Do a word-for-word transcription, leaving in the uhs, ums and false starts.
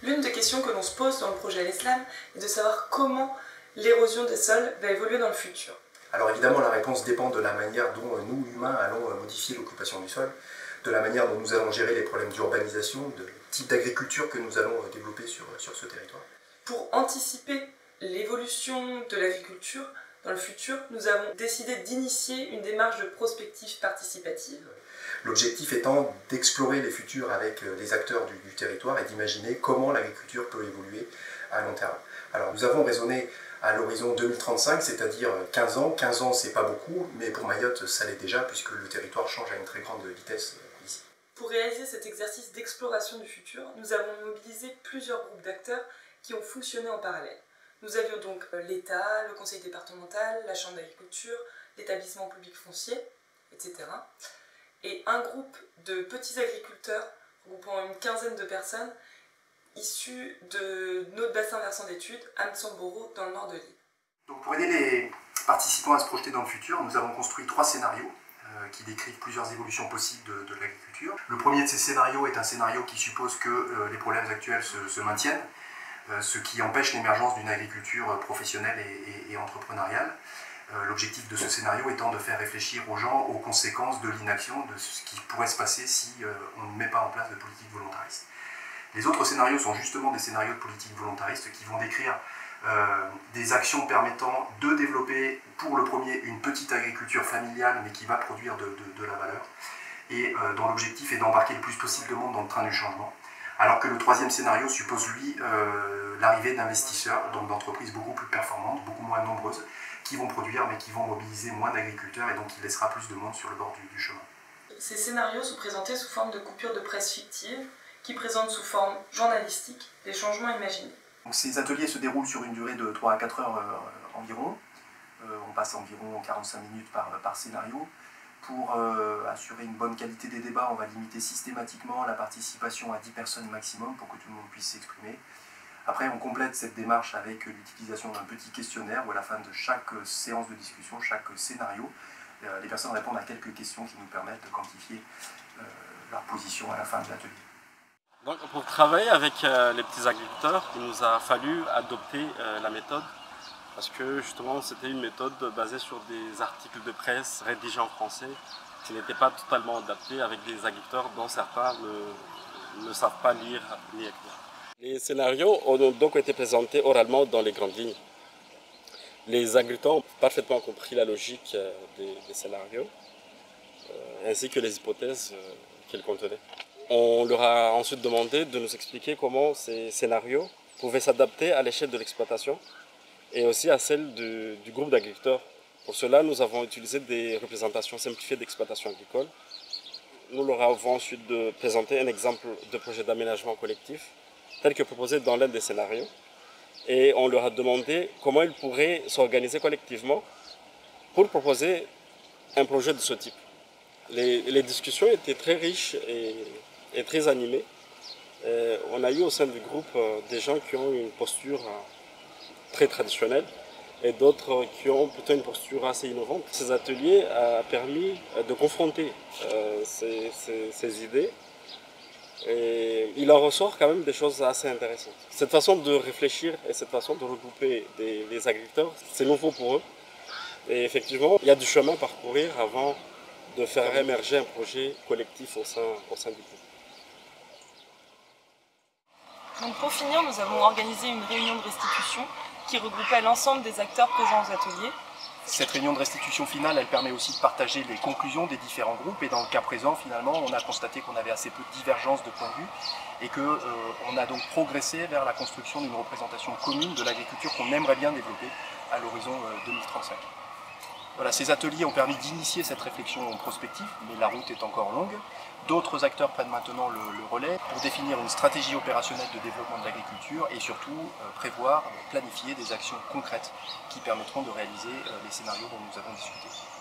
L'une des questions que l'on se pose dans le projet Al-Islam est de savoir comment l'érosion des sols va évoluer dans le futur. Alors évidemment, la réponse dépend de la manière dont nous, humains, allons modifier l'occupation du sol, de la manière dont nous allons gérer les problèmes d'urbanisation, de type d'agriculture que nous allons développer sur, sur ce territoire. Pour anticiper l'évolution de l'agriculture dans le futur, nous avons décidé d'initier une démarche de prospective participative. L'objectif étant d'explorer les futurs avec les acteurs du, du territoire et d'imaginer comment l'agriculture peut évoluer à long terme. Alors nous avons raisonné à l'horizon deux mille trente-cinq, c'est-à-dire quinze ans. quinze ans, c'est pas beaucoup, mais pour Mayotte, ça l'est déjà, puisque le territoire change à une très grande vitesse ici. Pour réaliser cet exercice d'exploration du futur, nous avons mobilisé plusieurs groupes d'acteurs qui ont fonctionné en parallèle. Nous avions donc l'État, le conseil départemental, la chambre d'agriculture, l'établissement public foncier, et cetera. Et un groupe de petits agriculteurs regroupant une quinzaine de personnes issus de notre bassin versant d'études, Amsamboro, dans le nord de l'île. Donc pour aider les participants à se projeter dans le futur, nous avons construit trois scénarios euh, qui décrivent plusieurs évolutions possibles de, de l'agriculture. Le premier de ces scénarios est un scénario qui suppose que euh, les problèmes actuels se, se maintiennent, euh, ce qui empêche l'émergence d'une agriculture professionnelle et, et, et entrepreneuriale. Euh, L'objectif de ce scénario étant de faire réfléchir aux gens aux conséquences de l'inaction, de ce qui pourrait se passer si euh, on ne met pas en place de politique volontariste. Les autres scénarios sont justement des scénarios de politique volontariste qui vont décrire euh, des actions permettant de développer, pour le premier, une petite agriculture familiale, mais qui va produire de, de, de la valeur, et euh, dont l'objectif est d'embarquer le plus possible de monde dans le train du changement. Alors que le troisième scénario suppose, lui, euh, l'arrivée d'investisseurs, donc d'entreprises beaucoup plus performantes, beaucoup moins nombreuses, qui vont produire, mais qui vont mobiliser moins d'agriculteurs, et donc qui laissera plus de monde sur le bord du, du chemin. Ces scénarios sont présentés sous forme de coupures de presse fictives, qui présentent sous forme journalistique les changements imaginés. Donc ces ateliers se déroulent sur une durée de trois à quatre heures euh, environ. Euh, on passe environ quarante-cinq minutes par, par scénario. Pour euh, assurer une bonne qualité des débats, on va limiter systématiquement la participation à dix personnes maximum pour que tout le monde puisse s'exprimer. Après, on complète cette démarche avec l'utilisation d'un petit questionnaire où à la fin de chaque séance de discussion, chaque scénario, euh, les personnes répondent à quelques questions qui nous permettent de quantifier euh, leur position à la fin de l'atelier. Donc, pour travailler avec euh, les petits agriculteurs, il nous a fallu adopter euh, la méthode parce que justement c'était une méthode basée sur des articles de presse rédigés en français qui n'étaient pas totalement adaptés avec des agriculteurs dont certains ne, ne savent pas lire ni écrire. Les scénarios ont donc été présentés oralement dans les grandes lignes. Les agriculteurs ont parfaitement compris la logique des, des scénarios euh, ainsi que les hypothèses euh, qu'ils contenaient. On leur a ensuite demandé de nous expliquer comment ces scénarios pouvaient s'adapter à l'échelle de l'exploitation et aussi à celle du, du groupe d'agriculteurs. Pour cela, nous avons utilisé des représentations simplifiées d'exploitation agricole. Nous leur avons ensuite de présenter un exemple de projet d'aménagement collectif tel que proposé dans l'un des scénarios. Et on leur a demandé comment ils pourraient s'organiser collectivement pour proposer un projet de ce type. Les, les discussions étaient très riches et est très animé. Euh, on a eu au sein du groupe euh, des gens qui ont une posture euh, très traditionnelle et d'autres euh, qui ont plutôt une posture assez innovante. Ces ateliers ont permis euh, de confronter euh, ces, ces, ces idées et il en ressort quand même des choses assez intéressantes. Cette façon de réfléchir et cette façon de regrouper des, des agriculteurs, c'est nouveau pour eux. Et effectivement, il y a du chemin à parcourir avant de faire émerger un projet collectif au sein, au sein du groupe. Donc pour finir, nous avons organisé une réunion de restitution qui regroupait l'ensemble des acteurs présents aux ateliers. Cette réunion de restitution finale, elle permet aussi de partager les conclusions des différents groupes et dans le cas présent, finalement, on a constaté qu'on avait assez peu de divergences de point de vue et qu'on euh, a donc progressé vers la construction d'une représentation commune de l'agriculture qu'on aimerait bien développer à l'horizon euh, deux mille trente-cinq. Voilà, ces ateliers ont permis d'initier cette réflexion prospective, mais la route est encore longue. D'autres acteurs prennent maintenant le, le relais pour définir une stratégie opérationnelle de développement de l'agriculture et surtout euh, prévoir, planifier des actions concrètes qui permettront de réaliser euh, les scénarios dont nous avons discuté.